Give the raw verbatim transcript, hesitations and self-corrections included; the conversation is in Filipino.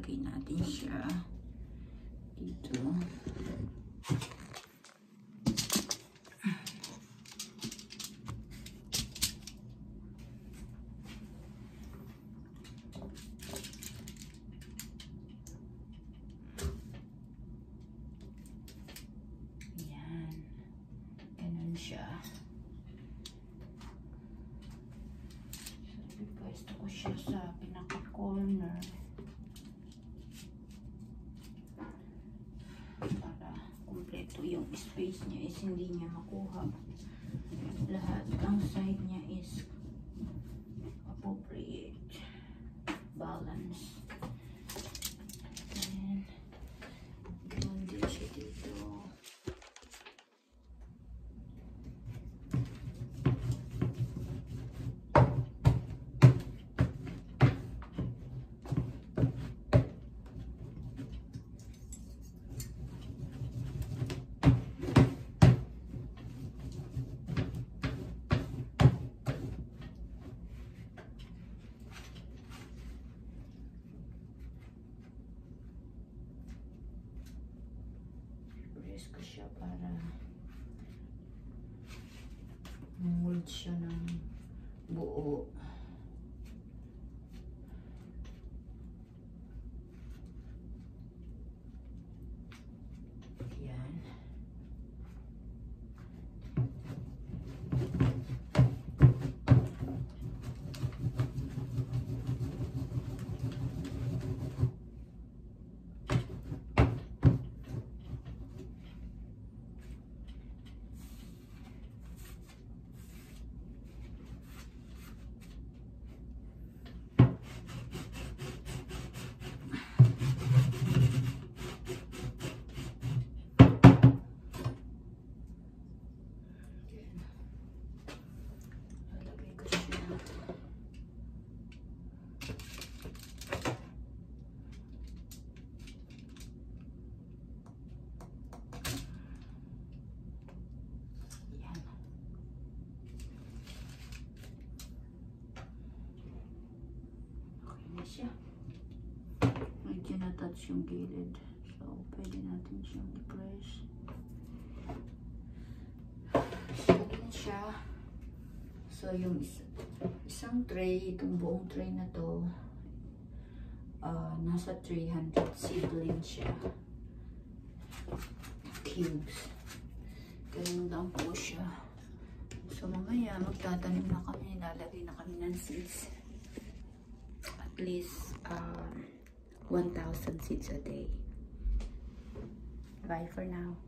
Ilalagay natin siya dito. Yan. Ganun siya. So, ipwesto ko siya sa pinaka-corner. Para kumpleto yung space niya is hindi niya makuha. Lahat ang side niya is appropriate. Balance. And gawin din siya dito. Press ko siya para mold siya ng buo. Yan. Siya. Medyo na-touch yung gilid. So, pwede natin siyang i-press. So, ganyan siya. So, yung is isang tray, itong buong tray na to, uh, nasa three hundred seedlings siya. Cubes. Ganyan lang po siya. So, mamaya, magtatanim na kami. Lalagay na kami ng seeds. At least um, one thousand seeds a day. Bye for now.